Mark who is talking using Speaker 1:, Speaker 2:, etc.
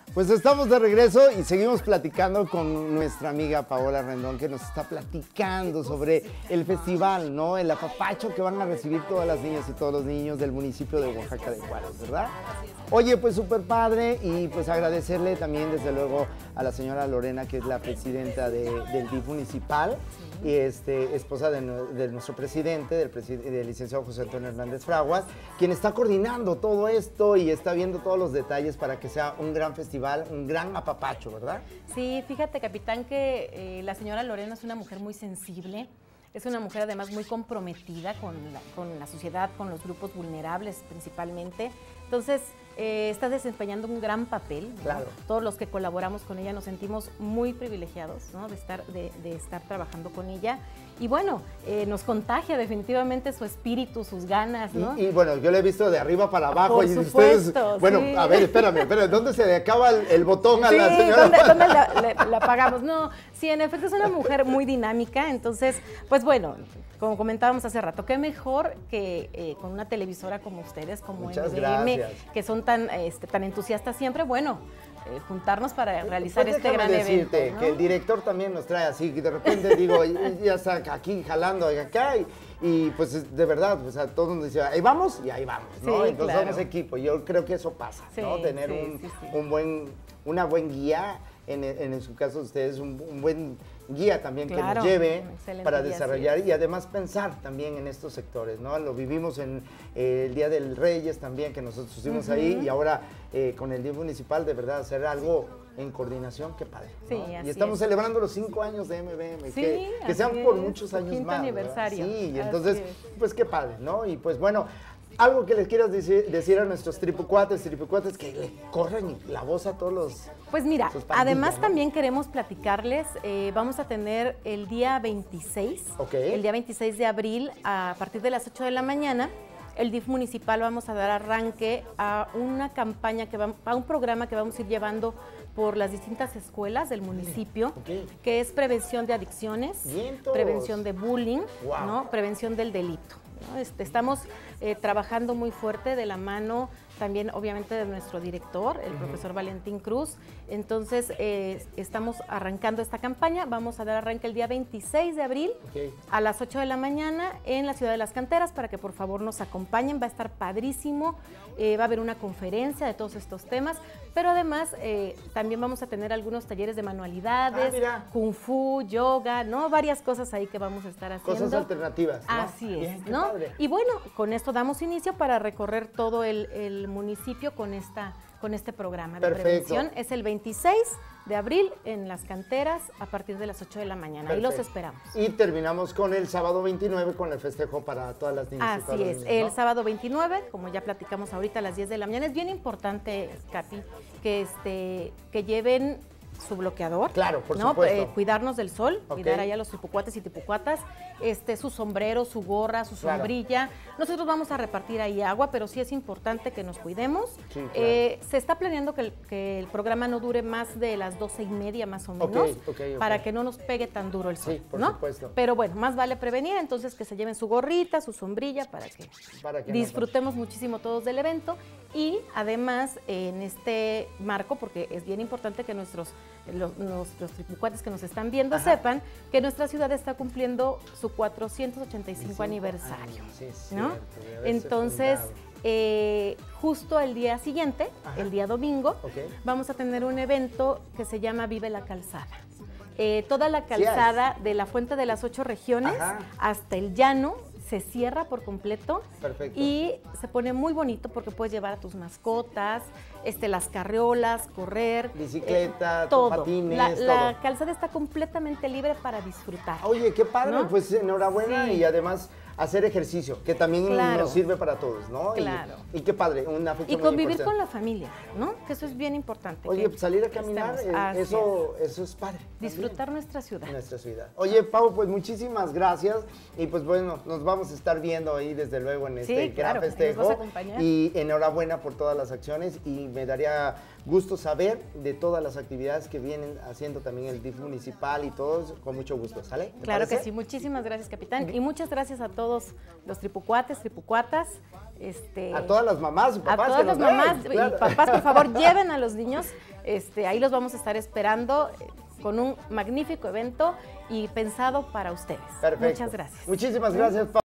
Speaker 1: Pues estamos de regreso y seguimos platicando con nuestra amiga Paola Rendón, que nos está platicando sobre el festival, ¿no? El apapacho que van a recibir todas las niñas y todos los niños del municipio de Oaxaca de Juárez, ¿verdad? Oye, pues súper padre, y pues agradecerle también desde luego a la señora Lorena, que es la presidenta del DIF municipal, y esposa de nuestro presidente, del licenciado José Antonio Hernández Fraguas, quien está coordinando todo esto y está viendo todos los detalles para que sea un gran festival, un gran apapacho, ¿verdad?
Speaker 2: Sí, fíjate, capitán, que la señora Lorena es una mujer muy sensible, es una mujer además muy comprometida con la sociedad, con los grupos vulnerables principalmente. Entonces, está desempeñando un gran papel, ¿no?
Speaker 1: Claro.
Speaker 2: Todos los que colaboramos con ella nos sentimos muy privilegiados, ¿no? de estar trabajando con ella. Y bueno, nos contagia definitivamente su espíritu, sus ganas, ¿no?
Speaker 1: Y bueno, yo la he visto de arriba para abajo.
Speaker 2: Por
Speaker 1: y
Speaker 2: supuesto,
Speaker 1: ustedes, bueno,
Speaker 2: sí.
Speaker 1: A ver, espérame, ¿dónde se le acaba el botón a
Speaker 2: Sí,
Speaker 1: la señora?
Speaker 2: ¿dónde la apagamos? No, sí, en efecto es una mujer muy dinámica, entonces, pues bueno, como comentábamos hace rato, qué mejor que con una televisora como ustedes, como
Speaker 1: Muchas
Speaker 2: MBM,
Speaker 1: gracias.
Speaker 2: que son tan entusiastas siempre, bueno, juntarnos para realizar
Speaker 1: Pues
Speaker 2: este gran evento,
Speaker 1: decirte
Speaker 2: ¿no?
Speaker 1: que el director también nos trae así, que de repente digo, ya está aquí jalando acá, y pues de verdad, pues a todos nos dice, ahí vamos, y ahí vamos, ¿no?
Speaker 2: Sí,
Speaker 1: Entonces
Speaker 2: claro.
Speaker 1: somos equipo, yo creo que eso pasa, ¿no?
Speaker 2: Sí,
Speaker 1: Tener
Speaker 2: sí,
Speaker 1: una buen guía, en su caso ustedes, un buen guía también que
Speaker 2: Claro,
Speaker 1: nos lleve
Speaker 2: excelente
Speaker 1: para
Speaker 2: guía,
Speaker 1: desarrollar
Speaker 2: sí.
Speaker 1: y además pensar también en estos sectores, ¿no? Lo vivimos en el Día del Reyes también, que nosotros estuvimos ahí, y ahora con el Día Municipal, de verdad, hacer algo en coordinación, qué padre, ¿no?
Speaker 2: Sí, así
Speaker 1: y estamos
Speaker 2: es.
Speaker 1: celebrando los 5 años de MBM,
Speaker 2: Sí,
Speaker 1: que sean
Speaker 2: así
Speaker 1: por
Speaker 2: es,
Speaker 1: muchos
Speaker 2: su
Speaker 1: años
Speaker 2: quinto
Speaker 1: más, ¿verdad?
Speaker 2: aniversario,
Speaker 1: Sí, y
Speaker 2: así
Speaker 1: entonces,
Speaker 2: es.
Speaker 1: pues qué padre, ¿no? Y pues bueno, algo que les quieras decir a nuestros tripucuates, que le corren la voz a todos los...
Speaker 2: Pues mira,
Speaker 1: sus pandillas,
Speaker 2: además
Speaker 1: ¿no?
Speaker 2: también queremos platicarles, vamos a tener el día 26,
Speaker 1: Ok.
Speaker 2: el día 26 de abril, a partir de las 8 de la mañana, el DIF municipal vamos a dar arranque a una campaña, a un programa que vamos a ir llevando por las distintas escuelas del municipio,
Speaker 1: Ok.
Speaker 2: que es prevención de adicciones,
Speaker 1: Vientos.
Speaker 2: prevención de bullying,
Speaker 1: Wow.
Speaker 2: ¿no? Prevención del delito, ¿no? Estamos trabajando muy fuerte de la mano también obviamente de nuestro director, el profesor Valentín Cruz. Entonces estamos arrancando esta campaña, vamos a dar arranque el día 26 de abril a las 8 de la mañana en la Ciudad de las Canteras para que por favor nos acompañen, va a estar padrísimo, va a haber una conferencia de todos estos temas, pero además también vamos a tener algunos talleres de manualidades, kung fu, yoga, ¿no? Varias cosas ahí que vamos a estar haciendo.
Speaker 1: Cosas alternativas, ¿no?
Speaker 2: Así es,
Speaker 1: Bien, qué
Speaker 2: ¿no?
Speaker 1: padre.
Speaker 2: Y bueno, con esto damos inicio para recorrer todo el municipio con este programa de
Speaker 1: Perfecto.
Speaker 2: prevención. Es el 26 de abril en Las Canteras a partir de las 8 de la mañana. Ahí los
Speaker 1: Perfecto.
Speaker 2: esperamos.
Speaker 1: Y terminamos con el sábado 29 con el festejo para todas las niñas y todos
Speaker 2: Así
Speaker 1: los
Speaker 2: es,
Speaker 1: niños, ¿no?
Speaker 2: el sábado 29, como ya platicamos ahorita a las 10 de la mañana, es bien importante, Capi, que lleven su bloqueador.
Speaker 1: Claro, por
Speaker 2: ¿no?
Speaker 1: supuesto.
Speaker 2: Cuidarnos del sol,
Speaker 1: Ok.
Speaker 2: cuidar allá a los tipucuates y tipucuatas, su sombrero, su gorra, su
Speaker 1: Claro.
Speaker 2: sombrilla. Nosotros vamos a repartir ahí agua, pero sí es importante que nos cuidemos.
Speaker 1: Sí, claro.
Speaker 2: Se está planeando que el programa no dure más de las 12:30 más o menos,
Speaker 1: ok.
Speaker 2: para que no nos pegue tan duro el sol,
Speaker 1: Sí, por
Speaker 2: ¿no?
Speaker 1: supuesto.
Speaker 2: Pero bueno, más vale prevenir, entonces que se lleven su gorrita, su sombrilla, para que
Speaker 1: no
Speaker 2: disfrutemos muchísimo todos del evento. Y además, en este marco, porque es bien importante que los tripucuates que nos están viendo sepan que nuestra ciudad está cumpliendo su 485 aniversario,
Speaker 1: Sí, es
Speaker 2: ¿no?
Speaker 1: cierto, de haberse
Speaker 2: Entonces,
Speaker 1: fundado.
Speaker 2: justo el día siguiente, el día domingo,
Speaker 1: Ok.
Speaker 2: vamos a tener un evento que se llama Vive la Calzada. Toda la calzada de la Fuente de las 8 Regiones hasta el Llano se cierra por completo.
Speaker 1: Perfecto.
Speaker 2: Y se pone muy bonito porque puedes llevar a tus mascotas, las carriolas, correr,
Speaker 1: Bicicleta,
Speaker 2: todo.
Speaker 1: patines,
Speaker 2: La
Speaker 1: todo.
Speaker 2: calzada está completamente libre para disfrutar.
Speaker 1: Oye, qué padre,
Speaker 2: ¿no?
Speaker 1: pues enhorabuena,
Speaker 2: Sí.
Speaker 1: y además hacer ejercicio, que también
Speaker 2: Claro.
Speaker 1: nos sirve para todos, ¿no?
Speaker 2: Claro.
Speaker 1: Y qué padre, una fecha
Speaker 2: Y
Speaker 1: muy
Speaker 2: convivir
Speaker 1: importante.
Speaker 2: con la familia, ¿no? Que eso es bien importante.
Speaker 1: Oye,
Speaker 2: que
Speaker 1: pues salir a caminar,
Speaker 2: estemos. Así
Speaker 1: eso es padre.
Speaker 2: Disfrutar nuestra ciudad.
Speaker 1: también, nuestra ciudad. Oye, Pau, pues muchísimas gracias, y pues bueno, nos vamos a estar viendo ahí desde luego en este gran
Speaker 2: claro, ahí
Speaker 1: festejo.
Speaker 2: nos vas a acompañar.
Speaker 1: Y enhorabuena por todas las acciones, y me daría gusto saber de todas las actividades que vienen haciendo también el DIF municipal y todos, con mucho gusto, ¿sale? ¿Te
Speaker 2: Claro que
Speaker 1: parece?
Speaker 2: sí, muchísimas gracias, capitán. Y muchas gracias a todos todos los tripucuates, tripucuatas.
Speaker 1: A todas las mamás y papás.
Speaker 2: A todas las mamás y papás, por favor, lleven a los niños. Ahí los vamos a estar esperando con un magnífico evento y pensado para ustedes.
Speaker 1: Perfecto.
Speaker 2: Muchas gracias.
Speaker 1: Muchísimas gracias,